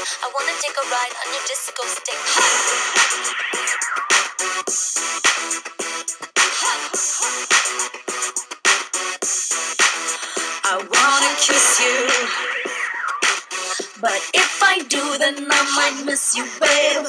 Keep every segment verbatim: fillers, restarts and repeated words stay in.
I wanna take a ride on your disco stick. I wanna kiss you, but if I do, then I might miss you, babe.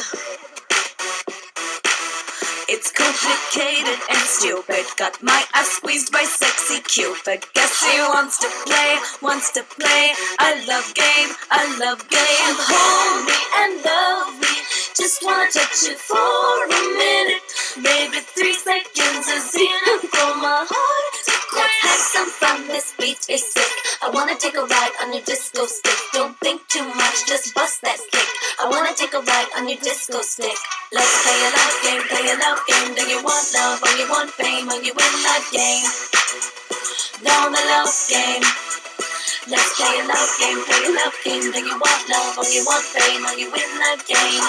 It's complicated and stupid. Got my ass squeezed by sexy Cupid. Guess he wants to play, wants to play. I love game, I love game. Hold me and love me. Just wanna touch you for a minute. Maybe three seconds is enough for my heart to quit. Let's have some fun, this beat is sick. I wanna take a ride on your disco stick. Don't think too much, just bust that kick. I wanna take a ride on your disco stick. Let's play a love game, play a love game. Do you want love or you want fame? Or you win that game? Down the love game. Let's play a love game, play a love game. Do you want love or you want fame? Or you win that game?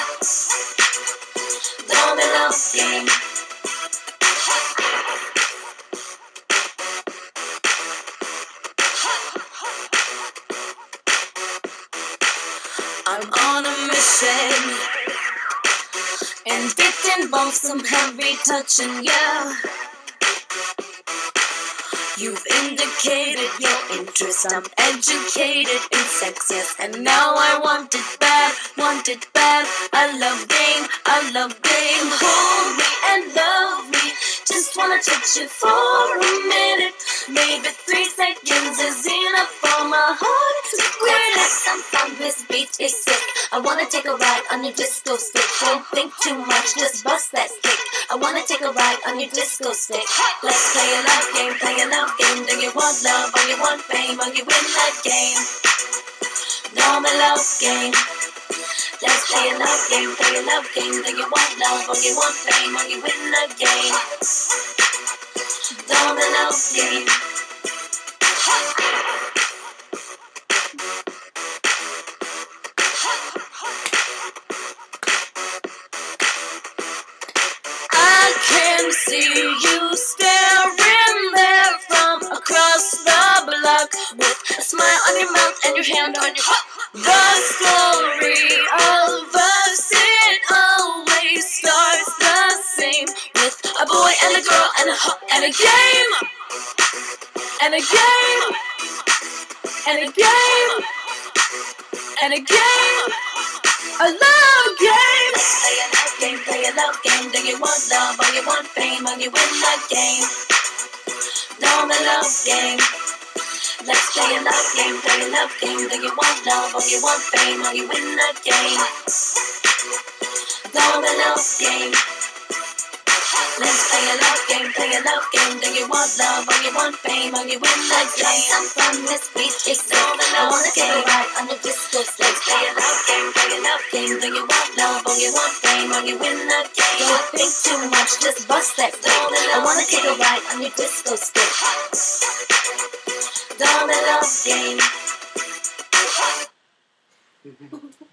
Down the love game. I'm on a mission, and it involves some heavy touching, yeah. You've indicated your interest, I'm educated in sex, yes. And now I want it bad, want it bad. I love game, I love game. Hold me and love me. Just wanna touch you for a minute. Maybe three seconds is enough for my heart to quit. Let's have some fun, this beat is sick. I wanna take a ride on your disco stick. Don't think too much, just bust that kick. I wanna take a ride on your disco stick. Let's play a love game, play a love game. Do you want love or you want fame? Or you win that game? Down the love game. Let's play a love game, play a love game. Do you want love or you want fame? Or you win that game? Down the love game. I can see you staring there from across the block, with a smile on your mouth and your hand on your heart. The story of us, it always starts the same, with a boy and a girl and a ho- and a game, and a game, and a game, and a game. I love game. Let's play a love game, play a love game. Do you want love or you want fame? Or you win that game? Down the love game. Let's play a love game, play a love game. Do you want love or you want fame? Or you win that game? Down the love game. Let's play a love game, play a love game. Do you want love or you want fame? Or you win that game? Some fun, this beat is sick. I wanna take a ride on the disco stick. Let's play a love game, play a love game. Do you want love or you want fame? Or you win that game? Don't think too much, just bust that kick. I wanna take a ride on your disco stick. Down the love game.